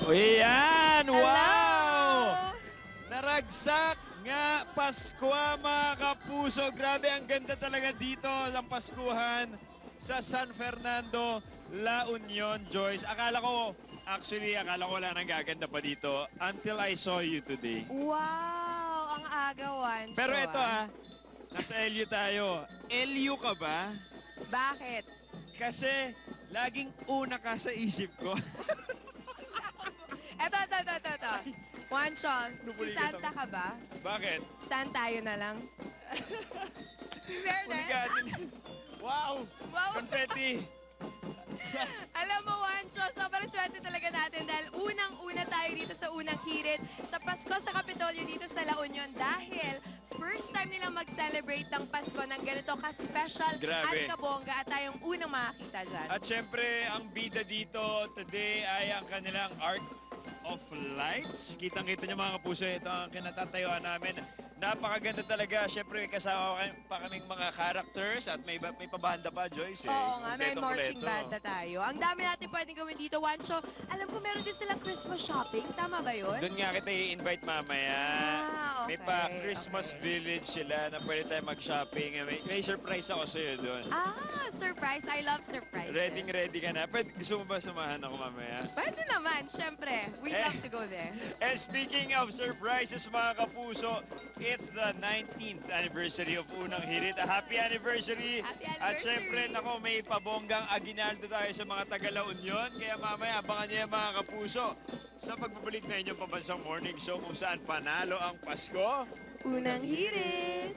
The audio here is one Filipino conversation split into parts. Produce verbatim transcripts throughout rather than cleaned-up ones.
Uy, yan! Wow! Hello! Naragsak nga Pasko, mga kapuso. Grabe, ang ganda talaga dito ng Paskuhan sa San Fernando, La Union, Joyce. Akala ko, actually, akala ko wala nang gaganda pa dito until I saw you today. Wow! Ang aga, Juancho. Pero ito ah, nasa L U tayo. L U ka ba? Bakit? Kasi laging una ka sa isip ko. Eto, eto, eto, eto, eto. Juancho, si Nubulilit Santa ako. ka ba? Bakit? Saan tayo na lang? Fairness. Uliganin. Wow! Wow! Confetti! Alam mo, Juancho, sobrang swerte talaga natin dahil unang-una tayo dito sa unang hirit sa Pasko sa Kapitolyo dito sa La Union dahil first time nilang mag-celebrate ng Pasko ng ganito ka-special Grabe. at kabongga at tayong unang makakita dyan. At syempre, ang bida dito today ay ang kanilang Arc of Lights. Kitang-kita niyo mga kapuso, ito ang kinatatayuan namin. Napakaganda talaga. Syempre, may kasama pa kaming mga characters at may, may pabanda pa, Joyce. Eh. Oo nga, may marching Kompleto-kompleto. band na tayo. Ang dami natin pwedeng gawin dito, Juancho. Alam ko meron din silang Christmas shopping. Tama ba yun? Doon nga kita i-invite mamaya. Ah, May okay, pa Christmas okay. village sila na pwede tayo mag-shopping. May, may surprise ako sa'yo doon. Ah, surprise. I love surprises. Ready, ready ka na. Pwede, gusto mo ba sumahan ako mamaya? Pwede naman, syempre. We'd Eh. love to go there. And speaking of surprises, mga kapuso, it's the nineteenth anniversary of Unang Hirit. A happy anniversary! Happy At anniversary! syempre, nako, may pabonggang aginaldo tayo sa mga taga-La Union. Kaya mamaya, abangan niyo yan, mga kapuso, sa pagbabalik na inyong pambansang morning show kung saan panalo ang Pasko. Unang hirit.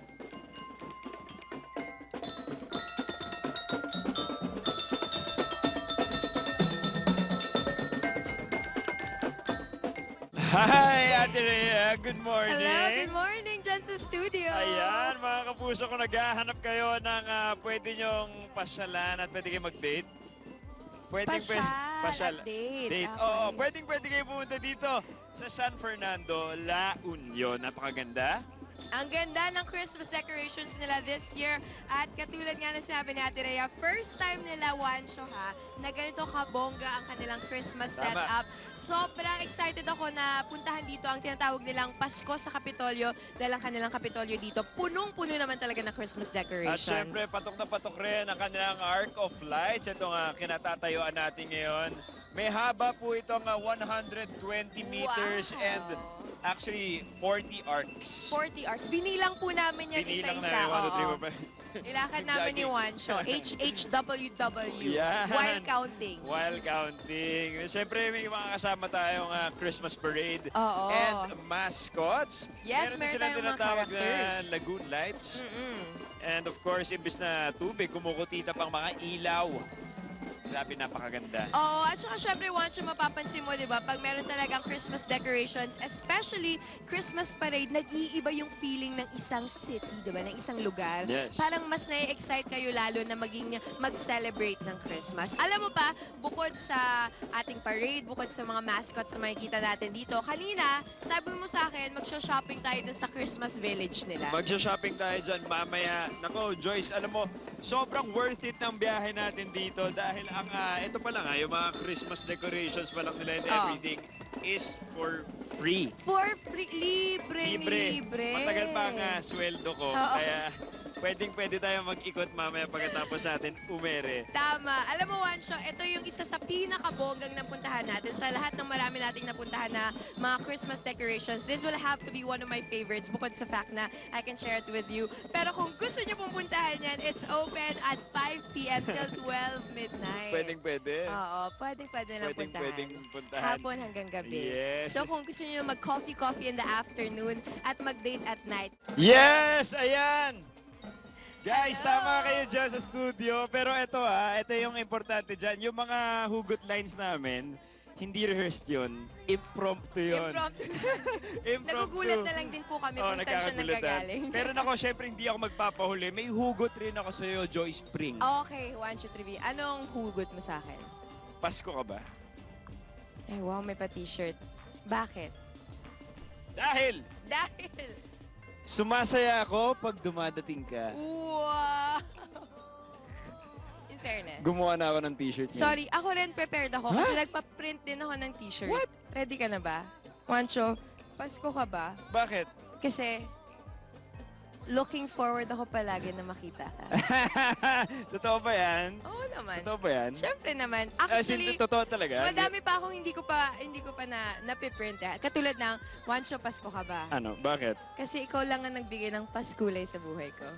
Hi, Ate Rhea. Good morning. Hello, good morning dyan sa studio. Ayan, mga kapuso, kung naghahanap kayo ng ah, pwede nyong pasyalan at pwede kayo mag-date. Pwedeng, Pasyal at date. Date. Okay. Oo, pwedeng pwede kayo pumunta dito sa San Fernando, La Union. Napakaganda. Ang ganda ng Christmas decorations nila this year. At katulad nga na sinabi ni Ate Rhea, first time nila, Juancho ha, na ganito kabongga ang kanilang Christmas Tama. setup. Sobrang excited ako na puntahan dito ang tinatawag nilang Pasko sa Kapitolyo dahil ang kanilang Kapitolyo dito, punong-puno naman talaga ng Christmas At decorations. syempre, patok na patok rin ang kanilang Arc of Lights. Ito nga, kinatatayuan natin ngayon. May haba po ito nga one hundred twenty meters Wow. and actually forty arcs. forty arts. Binilang po namin yan Binilang isa-isa. na one, two, three, Oo. four, five. Ilakad namin ni Juancho. H H W W. Yan. While counting. While counting. Siyempre, may mga kasama tayong ah, Christmas parade. Oo. And mascots. Yes, din meron silang tayong mga tinatawag na characters. lagoon lights. Mm-mm. And of course, imbis na tubig, kumukutita pang mga ilaw. Grabe, napakaganda. Oo, at saka syempre, once yung mapapansin mo, di ba, pag meron talagang Christmas decorations, especially Christmas parade, nag-iiba yung feeling ng isang city, di ba, ng isang lugar. Yes. Parang mas na-excite kayo lalo na maging mag-celebrate ng Christmas. Alam mo pa, bukod sa ating parade, bukod sa mga mascots na makikita natin dito, kanina, sabi mo sa akin, magsha-shopping tayo dun sa Christmas village nila. Magsha-shopping tayo dyan mamaya. Nako, Joyce, alam mo, sobrang worth it ng biyahe natin dito dahil ang, ah, ito pa lang, ah, yung mga Christmas decorations pa lang nila and Oh. everything is for free. For free, libre, Libre. libre. Matagal pa ang ah, sweldo ko. Oo. Kaya pwedeng pwede tayo mag-ikot mamaya pagkatapos natin umere. Tama. Alam mo, Juancho, ito yung isa sa pinakabonggang napuntahan natin. Sa lahat ng marami nating napuntahan na mga Christmas decorations, this will have to be one of my favorites bukod sa fact na I can share it with you. Pero kung gusto niyo pong puntahan yan, it's open at five p m till twelve midnight. Pwedeng pwede. Oo, pwedeng pwede lang Pwedeng puntahan. pwedeng puntahan. Hapon hanggang gabi. Yes. So kung gusto niyo mag-coffee-coffee in the afternoon at mag-date at night, Yes! Ayan! Guys, Hello! tama kayo dyan sa studio. Pero ito ah, ito yung importante dyan. Yung mga hugot lines namin, hindi rehearsed yun. Impromptu yun. impromptu. Impromptu. Nagugulat na lang din po kami Oo, kung saan siya nagkakagulatan. nanggagaling. Pero nako, syempre hindi ako magpapahuli. May hugot rin ako sa iyo, Joy Spring. Okay, one, two, three. Anong hugot mo sa akin? Pasko ka ba? Ay, wow, may pa-t-shirt. Bakit? Dahil Dahil, sumasaya ako pag dumadating ka. wow! In fairness. Gumawa na ako ng t-shirt niya. Sorry, ako rin prepared ako kasi nagpa-print din ako ng t-shirt. What? Ready ka na ba? Juancho, Pasko ka ba? Bakit? Kasi, looking forward ako palagi na makita ka. Totoo ba yan? Oo naman. Totoo ba yan? Siyempre naman. As in, Actually, totoo talaga? madami pa akong hindi ko pa hindi ko pa na napiprint. Eh. Katulad ng Juancho, Pasko ka ba? Ano? Bakit? Kasi ikaw lang ang nagbigay ng paskulay sa buhay ko.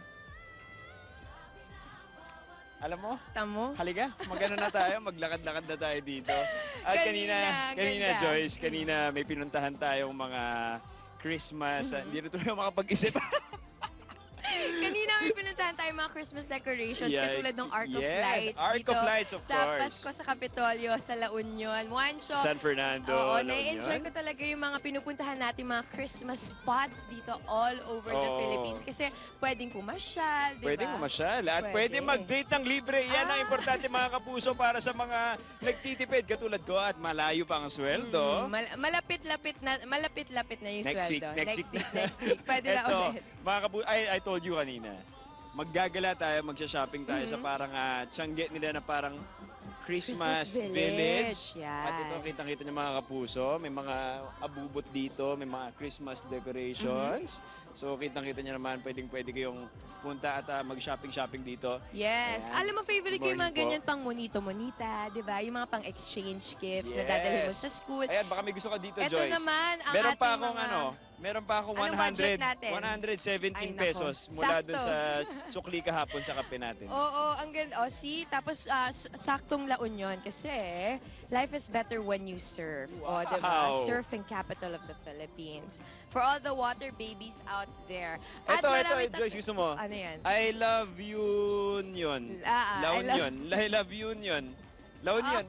Alam mo? Tamo? Halika, magano na tayo, maglakad-lakad na tayo dito. At kanina, Kanina, kanina, ganda. Joyce, kanina may pinuntahan tayong mga Christmas. ah, Hindi na tuloy ako makapag-isip. Kanina may pinuntahan tayo mga Christmas decorations Yeah, katulad ng Arc of yes, Lights Arc dito of Lights, of sa course. Pasko sa Kapitolyo sa La Union. Juancho, San Fernando, oo, La nai-enjoy Union. ko talaga yung mga pinupuntahan natin mga Christmas spots dito all over the Oo. Philippines kasi pwedeng pumasyal, di ba? Pwede mamasyal. At pwede Pwede. mag-date ng libre. Yan ang Ah. importante mga kapuso para sa mga nagtitipid katulad ko at malayo pa ang sweldo. Mm, mal- malapit-lapit na malapit-lapit na yung Next week, sweldo. next next week. week, next week. Pwede na Eto, ulit. mga kapu- I, I told you kanina, maggagala tayo, magsha-shopping tayo sa Mhm. parang uh, tiyangge nila na parang Christmas, Christmas village. village, yan. At ito, kitang-kita niyo mga kapuso, may mga abubot dito, may mga Christmas decorations. Mhm. So, kitang-kita niyo naman, pwedeng-pwede kayong punta at ah, mag-shopping-shopping dito. Yes. Ayan. Alam mo, favorite ko yung mga Morning po. ganyan pang monito-monita, di ba? Yung mga pang exchange gifts na Yes. dadalhin mo sa school. Ayan, baka may gusto ka dito, Ito Joyce. naman, ang Meron pa ating akong mga... ano, meron pa akong Anong one hundred, budget natin? one hundred seventeen Ay, nako. pesos mula dun Sakto. sa sukli kahapon sa kape natin. Oo, ang ganda. O, see? Tapos, ah, s- saktong La Union kasi life is better when you surf. O, di ba? Wow. Surfing capital of the Philippines. For all the water babies out there. At Ito, ito, marami ito, Joyce, tat- gusto mo? Ano yan? I love Union. Ah, ah, La I love- Union. I love Union. La Union.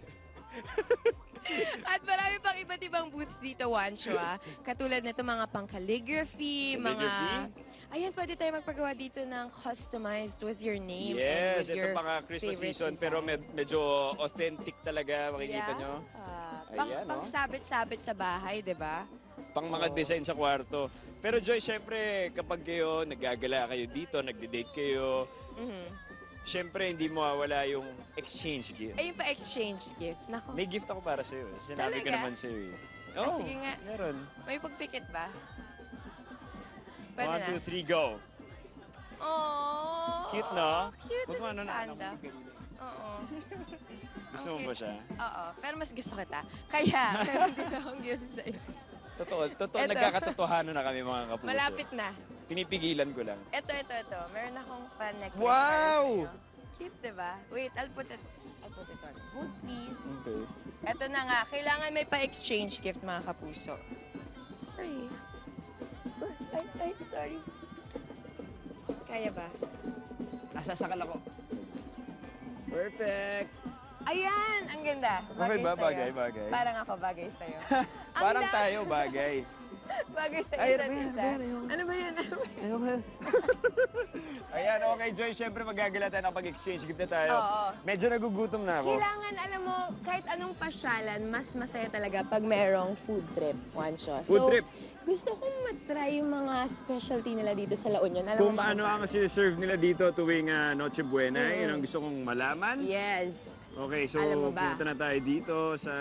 At marami pang iba't ibang booths dito, Juancho, ah. Katulad nito mga pang calligraphy, mga... Calligraphy? Ayan, pwede tayo magpagawa dito ng customized with your name and Yes, with ito your pa nga Christmas favorite season, pero design. med- medyo authentic talaga, makikita Yeah. nyo. Ah, pang, Ayan, pang oh. sabit-sabit sa bahay, di ba? Pang mga Oo. design sa kwarto. Pero Joy, syempre, kapag kayo, naggagala kayo dito, nagde-date kayo, Mhm. syempre, hindi mawawala yung exchange gift. Ayun pa, exchange gift. Nako, May gift ako para sa'yo. Sinabi ko Talaga? naman sa'yo eh. Ah, Oo, sige nga. meron. may pagpikit ba? Pwede One, na. two, three, go. Oh, Cute, no? Cute Huwag mo na ano si na, Panda. ano, kanina. Oo. Gusto Ang mo ba cute. siya? Oo, pero mas gusto kita. Kaya, meron din akong gift sa'yo. Totoo, totoo, Eto. nagkakatotohanan na kami mga kapuso. Malapit na. Pinipigilan ko lang. Ito, ito, ito. Meron akong pan-necklace Wow! para sa'yo. Cute, diba? Wait, I'll put it, I'll put it on. Hold, please. Okay. Ito na nga. Kailangan may pa-exchange gift, mga kapuso. Sorry. Ay, ay, sorry. Kaya ba? Nasasakal ako. Perfect! Ayan! Ang ganda. Okay ba? sa'yo. Bagay, bagay. Parang ako bagay sa'yo. Ang Parang la- tayo, bagay. Bagay sa Ay, isa't ano ba yan? isa. Ano ba yan? Ano ba yan? Ano ba yan? Ayan, okay, Joy. Siyempre, magagala tayo ng pag-exchange gift na tayo. Oo. Medyo nagugutom na ako. Kailangan, alam mo, kahit anong pasyalan, mas masaya talaga pag merong food trip, Juancho. Food so, trip. gusto kong matry yung mga specialty nila dito sa La Union. Alam Kung mo ba ano kung ang serve nila dito tuwing ah, Noche Buena, Mm. yun ang gusto kong malaman. Yes. Okay, so Alam mo ba? punta na tayo dito sa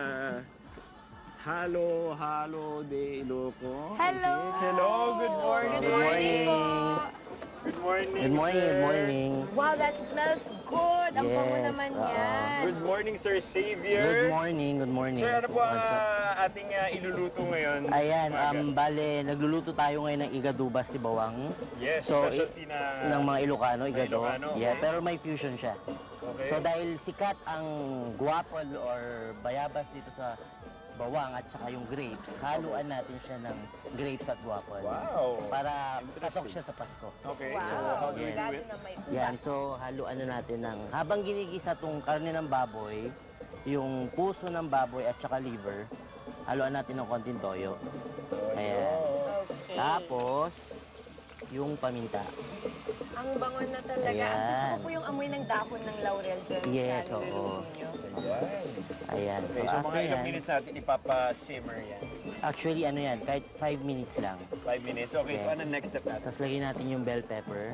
Halo, Halo de Iloco. Hello! Hello, good morning. Good morning po. Good morning, Good morning, sir. good morning. Wow, that smells good. Ang bango Yes, naman oo. yan. Good morning, Sir Xavier. Good morning, good morning. Sir, ano po ang ah, ating ah, iluluto ngayon? Ayan, Umaga? um, bale, nagluluto tayo ngayon ng igadubas ni Bawang. yes, so, specialty na... ng mga Ilocano, igado. Ilocano, Yeah, okay. pero may fusion siya. Okay. So dahil sikat ang guapol or bayabas dito sa Bawang at saka yung grapes, haluan natin siya ng grapes at guapol. Wow. Para Interesting. patok siya sa Pasko. Okay, Wow. so how do we do Lalo it? na may Yan, so haluan na natin ng, habang ginigisa tong karne ng baboy, yung puso ng baboy at saka liver, haluan natin ng konting toyo. Ayan. Okay. Tapos, yung paminta. Ang bango na talaga. Ang Ayan. gusto ko po yung amoy ng dahon ng laurel dyan Yes, sa niluluto oo. nyo. Ayan. Ayan. So, Okay, so after mga ilang yan, minutes natin ipapa-simmer yan? actually, ano yan, kahit five minutes lang. Five minutes. Okay, so Yes. ano next step natin? Tapos lagyan natin yung bell pepper.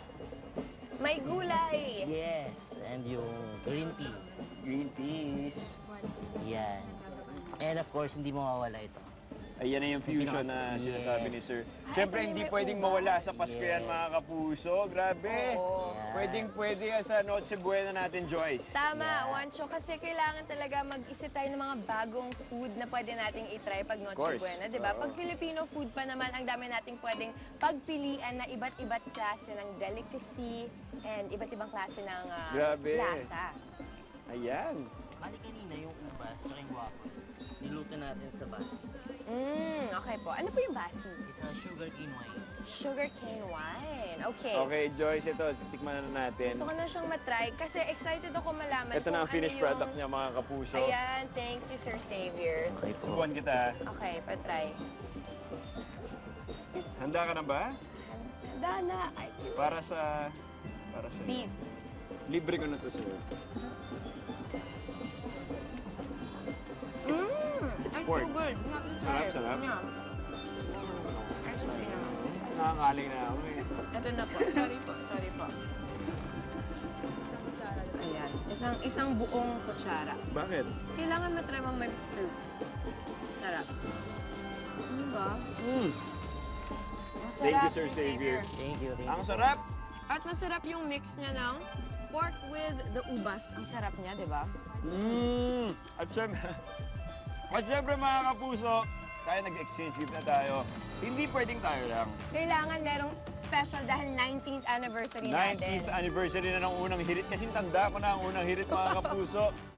May gulay! Yes. And yung green peas. Green peas. Yan. And of course, hindi mawawala ito. Ayan na yung fusion na Yes. sinasabi ni Sir. Ah, Siyempre, ito yung hindi may pwedeng ubas. mawala sa Pasko yan, Yes. mga kapuso. Grabe. Oo. Yan. Pwedeng pwede yan sa Noche Buena natin, Joyce. Tama, Yeah. Wancho, kasi kailangan talaga mag-isip tayo ng mga bagong food na pwede nating i-try pag Noche course. Buena, di ba? Oo. Pag Filipino food pa naman, ang dami nating pwedeng pagpilian na iba't iba't klase ng delicacy and iba't ibang klase ng ah, Grabe. lasa. Ayan. Bali kanina yung ubas at yung waffle, niluto natin sa basi. Mm, okay po. Ano po yung basi? It's a sugar cane wine. Sugar cane wine. Okay. Okay, Joyce, ito, tikman na natin. Gusto ko na siyang matry kasi excited ako malaman Ito kung na ang finished ano yung... product niya, mga kapuso. Ayan, thank you, Sir Xavier. Okay po. Subukan kita. Okay, patry. Handa ka na ba? Dana, ay, Para sa... Para sa... beef. Libre ko na to, sir. Mmm! it's It's pork. so good. Sarap, sarap. Yeah. Actually, no. Nakakaling na ako eh. Ito na po. Sorry po. Sorry po. Ayan. Isang, isang buong kutsara. Bakit? Kailangan matry mo may fruits. Sarap. Ano ba? Mm. Masarap, Thank you, Sir Sir Xavier. Thank you, thank Ang you. sarap! At masarap yung mix niya ng pork with the ubas. Ang sarap niya, di ba? Mmm! At syempre, at syempre mga kapuso, kaya nag-exchange gift na tayo. Hindi pwedeng tayo lang. Kailangan merong special dahil nineteenth anniversary natin. nineteenth anniversary na ng unang hirit. Kasi tanda ko na ang unang hirit mga kapuso.